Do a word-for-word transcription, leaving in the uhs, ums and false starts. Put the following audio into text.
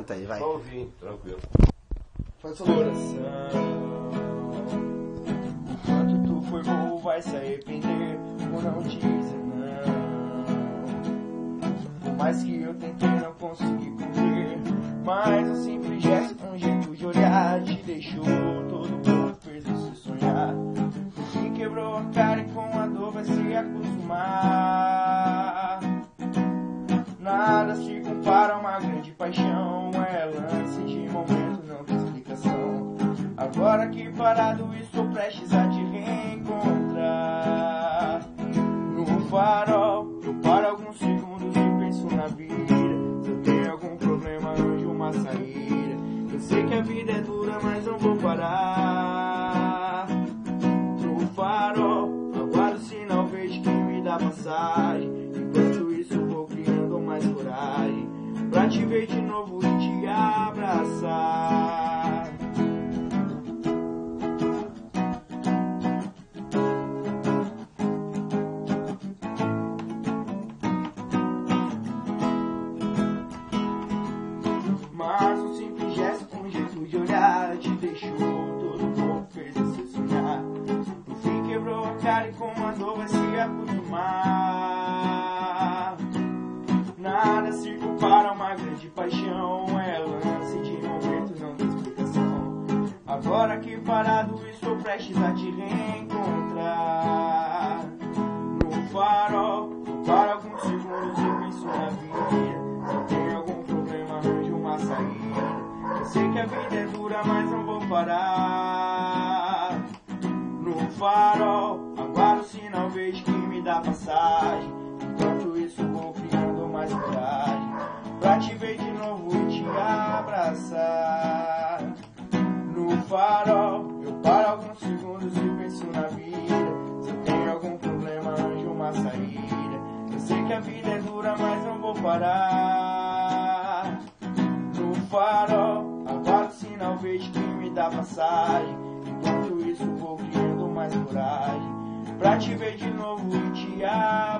Tá aí, vai. Vou ouvir, tranquilo. Faz seu coração. O quanto tu foi bom vai se arrepender por não dizer não. Por mais que eu tentei não consegui cumprir, mas um simples gesto, um jeito de olhar te deixou todo corpo, fez você sonhar. E quebrou a cara e com a dor vai se acostumar. Nada se compara a uma grande paixão, é lance de momento, não tem explicação. Agora que parado estou prestes a te reencontrar. No farol, eu paro alguns segundos e penso na vida. Se eu tenho algum problema, arranjo uma saída. Eu sei que a vida é dura, mas não vou parar. No farol, aguardo o sinal verde que me dá passagem. Enquanto isso vou criando mais coragem pra te ver de novo e te abraçar. Mas um simples gesto, um jeito de olhar te deixou todo o corpo, fez você sonhar. No fim quebrou a cara e com a dor vai se acostumar. Nada se compara a uma grande paixão, é lance de momento, não tem explicação. Agora que parado estou prestes a te reencontrar. No farol, eu paro alguns segundos e penso na vida. Se eu tenho algum problema, arranjo uma saída. Eu sei que a vida é dura, mas não vou parar. No farol, aguardo o sinal verde que me dá passagem. Enquanto isso vou criando mais coragem pra te ver de novo e te abraçar. No farol, eu paro alguns segundos e penso na vida. Se eu tenho algum problema, arranjo uma saída. Eu sei que a vida é dura, mas não vou parar. No farol, aguardo o sinal verde que me dá passagem. Enquanto isso vou criando mais coragem pra te ver de novo e te abraçar.